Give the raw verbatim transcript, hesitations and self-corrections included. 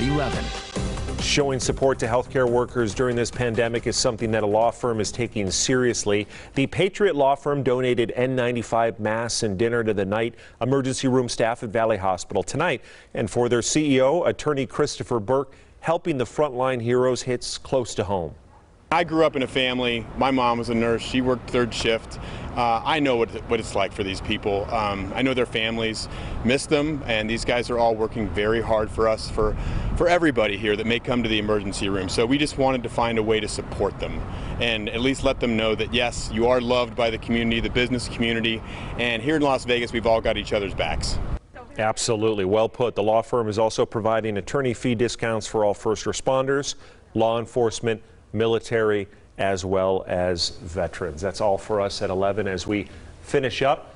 eleven. Showing support to healthcare workers during this pandemic is something that a law firm is taking seriously. The Patriot Law Firm donated N ninety-five masks and dinner to the night emergency room staff at Valley Hospital tonight. And for their C E O, attorney Christopher Burke, helping the frontline heroes hits close to home. I grew up in a family. My mom was a nurse. She worked third shift. Uh, I know what, what it's like for these people. Um, I know their families miss them, and these guys are all working very hard for us, for, for everybody here that may come to the emergency room. So we just wanted to find a way to support them and at least let them know that, yes, you are loved by the community, the business community, and here in Las Vegas, we've all got each other's backs. Absolutely. Well put. The law firm is also providing attorney fee discounts for all first responders, law enforcement, military, as well as veterans. That's all for us at eleven as we finish up.